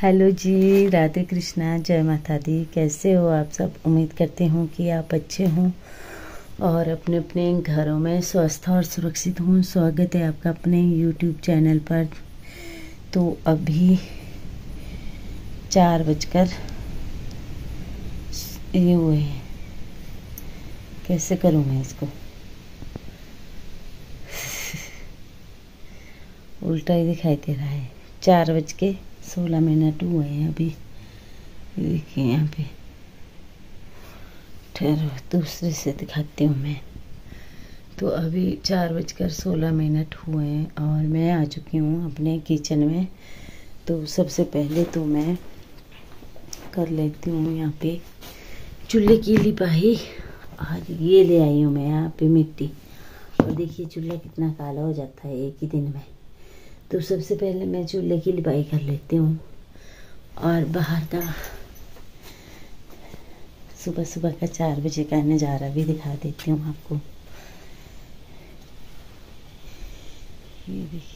Hello जी, राधे कृष्णा, जय माता दी। कैसे हो आप सब? उम्मीद करते हूँ कि आप अच्छे हों और अपने अपने घरों में स्वस्थ और सुरक्षित हों। स्वागत है आपका अपने यूट्यूब चैनल पर। तो अभी 4 बजकर ये हुए हैं। कैसे करूँ मैं इसको? उल्टा ही दिखाई दे रहा है। 4:16 हुए हैं अभी। देखिए यहाँ पे, ठहरो दूसरे से दिखाती हूँ मैं। तो अभी 4:16 हुए हैं और मैं आ चुकी हूँ अपने किचन में। तो सबसे पहले तो मैं कर लेती हूँ यहाँ पे चूल्हे की लिपाई। और ये ले आई हूँ मैं यहाँ पे मिट्टी। और देखिए चूल्हा कितना काला हो जाता है एक ही दिन में। तो सबसे पहले मैं चूल्हे की लिपाई कर लेती हूँ और बाहर का सुबह सुबह का 4 बजे का नज़ारा भी दिखा देती हूँ आपको। ये देखिए,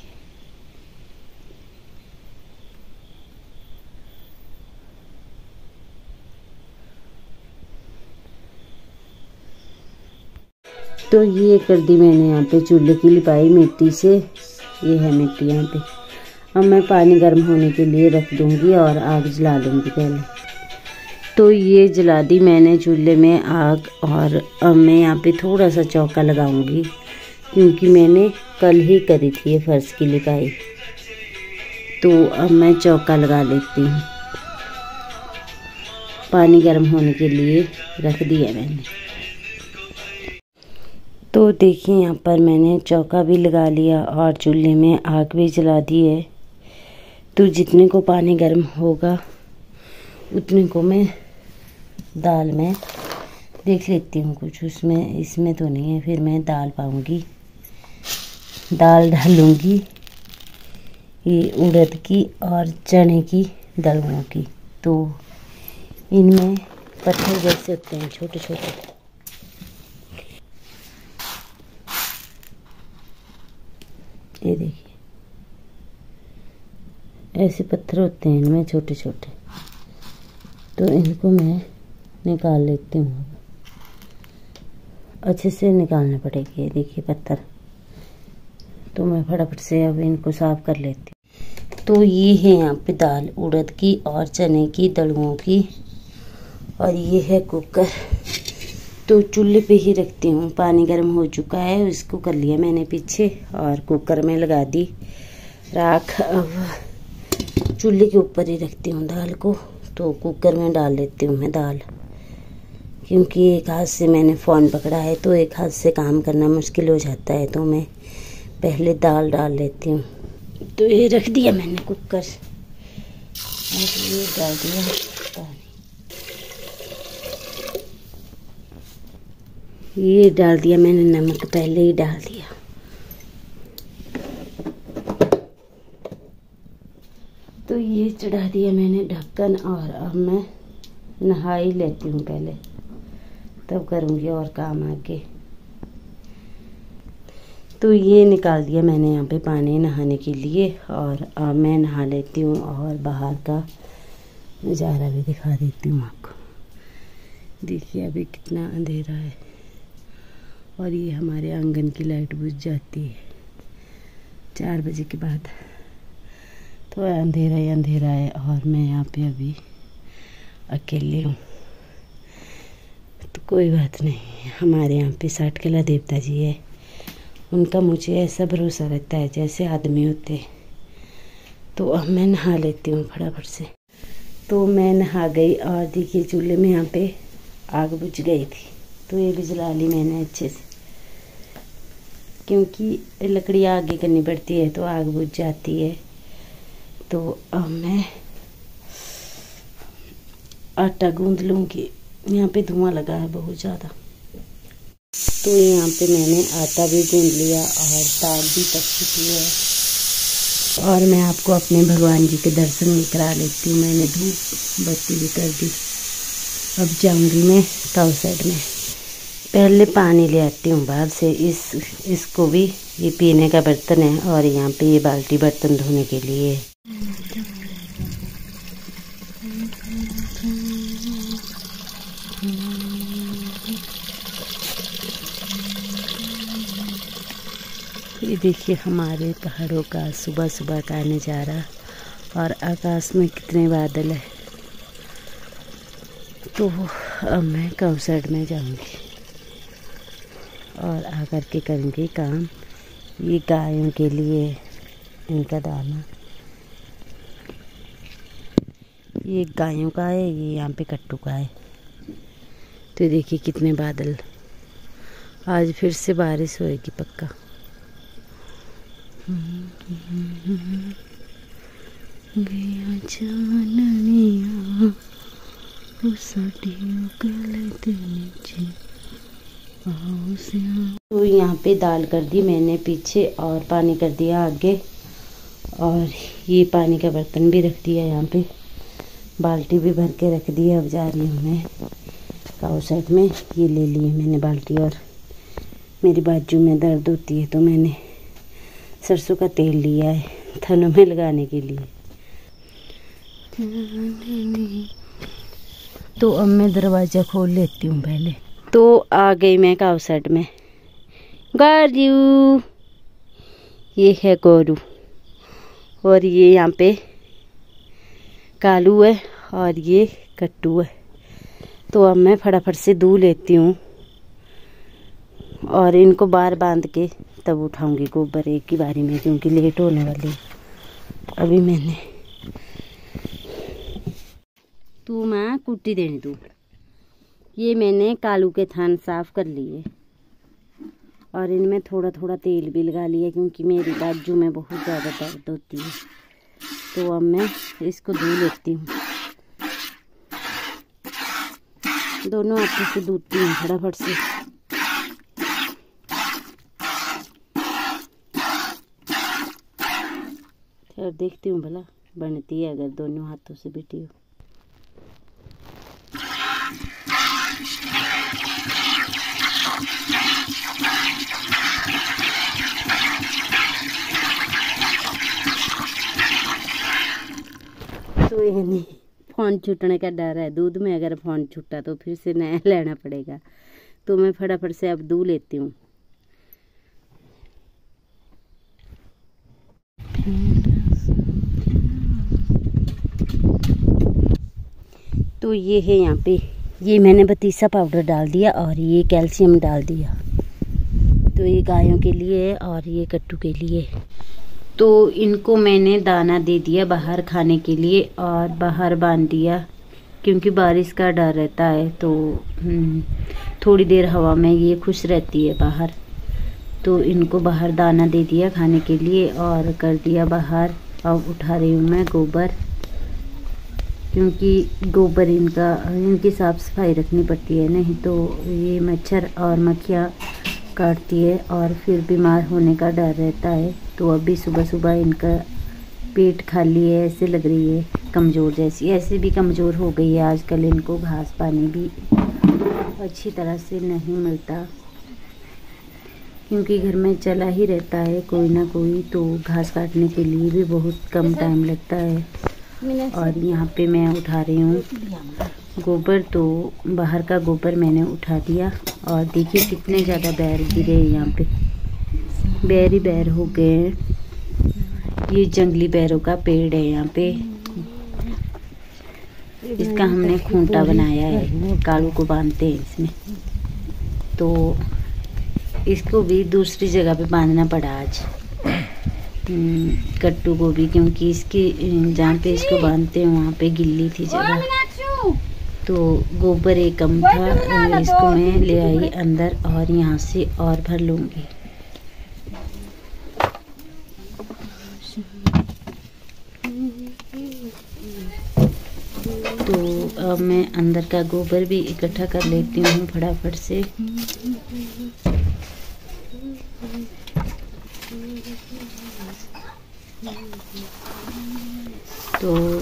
तो ये कर दी मैंने यहाँ पे चूल्हे की लिपाई मिट्टी से। ये है मिट्टी यहाँ पे। अब मैं पानी गर्म होने के लिए रख दूँगी और आग जला लूँगी पहले। तो ये जला दी मैंने चूल्हे में आग। और अब मैं यहाँ पे थोड़ा सा चौका लगाऊंगी क्योंकि मैंने कल ही करी थी ये फर्श की लिपाई। तो अब मैं चौका लगा लेती हूँ। पानी गर्म होने के लिए रख दिया मैंने। तो देखिए यहाँ पर मैंने चौका भी लगा लिया और चूल्हे में आग भी जला दी है। तो जितने को पानी गर्म होगा उतने को मैं दाल में देख लेती हूँ कुछ उसमें, इसमें तो नहीं है। फिर मैं दाल पाऊँगी, दाल डालूँगी ये उड़द की और चने की दलुओं की। तो इनमें पत्थर जैसे होते हैं छोटे छोटे। ये देखिए ऐसे पत्थर होते हैं इनमें छोटे छोटे। तो इनको मैं निकाल लेती हूँ। अच्छे से निकालने पड़ेगी। ये देखिए पत्थर। तो मैं फटाफट से अब इनको साफ कर लेती हूँ। तो ये है यहाँ पे दाल उड़द की और चने की दलुओं की। और ये है कुकर। तो चूल्हे पे ही रखती हूँ। पानी गर्म हो चुका है, इसको कर लिया मैंने पीछे और कुकर में लगा दी राख। अब चूल्हे के ऊपर ही रखती हूँ दाल को। तो कुकर में डाल लेती हूँ मैं दाल, क्योंकि एक हाथ से मैंने फ़ोन पकड़ा है तो एक हाथ से काम करना मुश्किल हो जाता है। तो मैं पहले दाल डाल लेती हूँ। तो ये रख दिया मैंने कुकर और ये डाल दिया पानी। ये डाल दिया मैंने नमक, पहले ही डाल दिया। तो ये चढ़ा दिया मैंने ढक्कन। और अब मैं नहा ही लेती हूँ पहले, तब करूँगी और काम आगे। तो ये निकाल दिया मैंने यहाँ पे पानी नहाने के लिए। और अब मैं नहा लेती हूँ और बाहर का नज़ारा भी दिखा देती हूँ आपको। देखिए अभी कितना अंधेरा है और ये हमारे आंगन की लाइट बुझ जाती है 4 बजे के बाद। तो अंधेरा ही अंधेरा है और मैं यहाँ पे अभी अकेली हूँ। तो कोई बात नहीं, हमारे यहाँ पे 60 कला देवता जी है। उनका मुझे ऐसा भरोसा रहता है जैसे आदमी होते। तो अब मैं नहा लेती हूँ फटाफट से। तो मैं नहा गई और देखिए चूल्हे में यहाँ पे आग बुझ गई थी। तो ये भी जला ली मैंने अच्छे से, क्योंकि लकड़ी आगे करनी पड़ती है तो आग बुझ जाती है। तो अब मैं आटा गूंद लूँगी। यहाँ पे धुआं लगा है बहुत ज़्यादा। तो यहाँ पे मैंने आटा भी गूंद लिया और दाल भी पक चुकी है। और मैं आपको अपने भगवान जी के दर्शन भी करा लेती हूँ। मैंने धूप बत्ती भी कर दी। अब जाऊँगी मैं तव साइड में। पहले पानी ले आती हूँ बाहर से। इसको भी, ये पीने का बर्तन है और यहाँ पे ये बाल्टी बर्तन धोने के लिए। ये देखिए हमारे पहाड़ों का सुबह सुबह का नज़ारा, और आकाश में कितने बादल है। तो अब मैं काउसाइड में जाऊंगी और आकर के करूंगी काम। ये गायों के लिए इनका दाना, ये गायों का है, ये यहाँ पे कट्टू का है। तो देखिए कितने बादल, आज फिर से बारिश होएगी पक्का। गया चाननिया तो यहाँ पे दाल कर दी मैंने पीछे और पानी कर दिया आगे, और ये पानी का बर्तन भी रख दिया यहाँ पे, बाल्टी भी भर के रख दी। अब जा रही हूँ मैं काउसाइड में। ये ले ली है मैंने बाल्टी, और मेरी बाजू में दर्द होती है तो मैंने सरसों का तेल लिया है थनों में लगाने के लिए। तो अब मैं दरवाज़ा खोल लेती हूँ पहले। तो आ गई मैं काउसाइड में। गोरू, ये है गोरू, और ये यहाँ पे कालू है और ये कट्टू है। तो अब मैं फटाफट से दूध लेती हूँ और इनको बाहर बांध के तब उठाऊंगी गोबर एक ही बारी में, क्योंकि लेट होने वाली। अभी मैंने तू माँ कुट्टी देनी तू। ये मैंने कालू के थान साफ कर लिए और इनमें थोड़ा थोड़ा तेल भी लगा लिया, क्योंकि मेरी बाजू में बहुत ज़्यादा दर्द होती है। तो अब मैं इसको धो लेती हूँ, दोनों हाथों से धोती हूँ फटाफट से। फिर देखती हूँ भला बनती है अगर दोनों हाथों से बेटी हो। तो ये नहीं, फोन छूटने का डर है दूध में, अगर फोन छूटा तो फिर से नया लेना पड़ेगा। तो मैं फटाफट से अब दूध लेती हूँ। तो ये है यहाँ पे, ये मैंने बतीसा पाउडर डाल दिया और ये कैल्शियम डाल दिया। तो ये गायों के लिए और ये कट्टू के लिए। तो इनको मैंने दाना दे दिया बाहर खाने के लिए और बाहर बांध दिया, क्योंकि बारिश का डर रहता है। तो थोड़ी देर हवा में ये खुश रहती है बाहर। तो इनको बाहर दाना दे दिया खाने के लिए और कर दिया बाहर। अब उठा रही हूँ मैं गोबर, क्योंकि गोबर इनकी साफ़ सफाई रखनी पड़ती है, नहीं तो ये मच्छर और मक्खियाँ काटती है और फिर बीमार होने का डर रहता है। तो अभी सुबह सुबह इनका पेट खाली है, ऐसे लग रही है कमज़ोर जैसी, ऐसे भी कमज़ोर हो गई है आजकल। इनको घास पानी भी अच्छी तरह से नहीं मिलता, क्योंकि घर में चला ही रहता है कोई ना कोई, तो घास काटने के लिए भी बहुत कम टाइम लगता है। और यहाँ पे मैं उठा रही हूँ गोबर। तो बाहर का गोबर मैंने उठा दिया और देखिए कितने ज़्यादा बैर गिरे यहाँ पे, बैर ही बैर हो गए हैं। ये जंगली बैरों का पेड़ है यहाँ पे, इसका हमने खूंटा बनाया है, कालू को बांधते हैं इसमें। तो इसको भी दूसरी जगह पे बांधना पड़ा आज, कट्टू को भी, क्योंकि इसकी जहाँ पे इसको बांधते हैं वहाँ पे गिल्ली थी जगह। तो गोबर एक कम था, इसको मैं ले आई अंदर और यहाँ से और भर लूँगी। तो अब मैं अंदर का गोबर भी इकट्ठा कर लेती हूँ फटाफट से। तो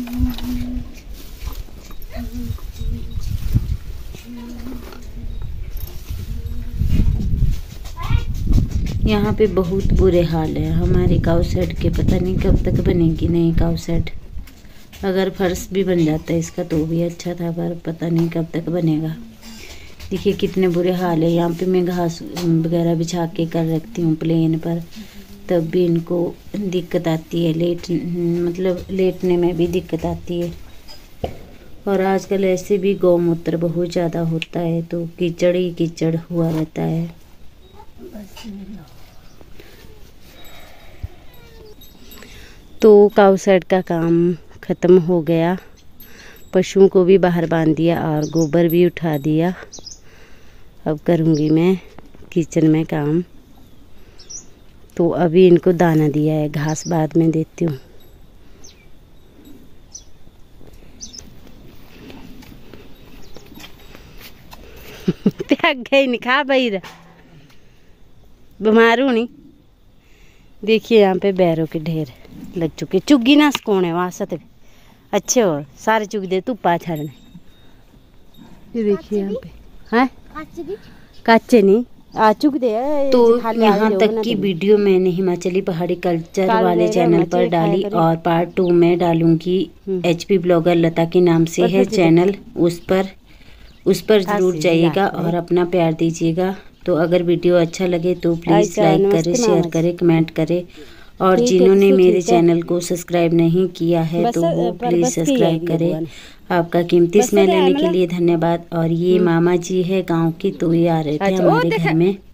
यहाँ पे बहुत बुरे हाल है हमारे काउसाइड के, पता नहीं कब तक बनेगी नई काउसाइड। अगर फर्श भी बन जाता है इसका तो भी अच्छा था, पर पता नहीं कब तक बनेगा। देखिए कितने बुरे हाल है। यहाँ पे मैं घास वगैरह बिछा के कर रखती हूँ प्लेन पर, तब भी इनको दिक्कत आती है, मतलब लेटने में भी दिक्कत आती है। और आजकल ऐसे भी गौमूत्र बहुत ज़्यादा होता है, तो कीचड़ ही कीचड़ हुआ रहता है। तो काऊ सेट का काम ख़त्म हो गया। पशुओं को भी बाहर बांध दिया और गोबर भी उठा दिया। अब करूँगी मैं किचन में काम। तो अभी इनको दाना दिया है, घास बाद में देती हूँ। त्याग गई नहीं खा बही बीमार हूँ नहीं। देखिए यहाँ पे बैरों के ढेर लग चुके। चुग्गी ना सुकून है वहाँ सत अच्छे हो सारे चुग दे धुप्पा छड़ने। ये देखिए यहाँ पे हैं काचे नहीं आ चुक दे। तो यहाँ तक की वीडियो मैंने हिमाचली पहाड़ी कल्चर वाले चैनल पर डाली और पार्ट 2 में डालूंगी। HP ब्लॉगर लता के नाम से है चैनल, उस पर जरूर जाइएगा और अपना प्यार दीजिएगा। तो अगर वीडियो अच्छा लगे तो प्लीज़ लाइक करें, शेयर करें, कमेंट करें। और जिन्होंने मेरे चैनल को सब्सक्राइब नहीं किया है तो वो प्लीज़ सब्सक्राइब करें। आपका कीमती समय लेने के लिए धन्यवाद। और ये मामा जी है गांव की, तो ये आ रहे थे हमारे घर में।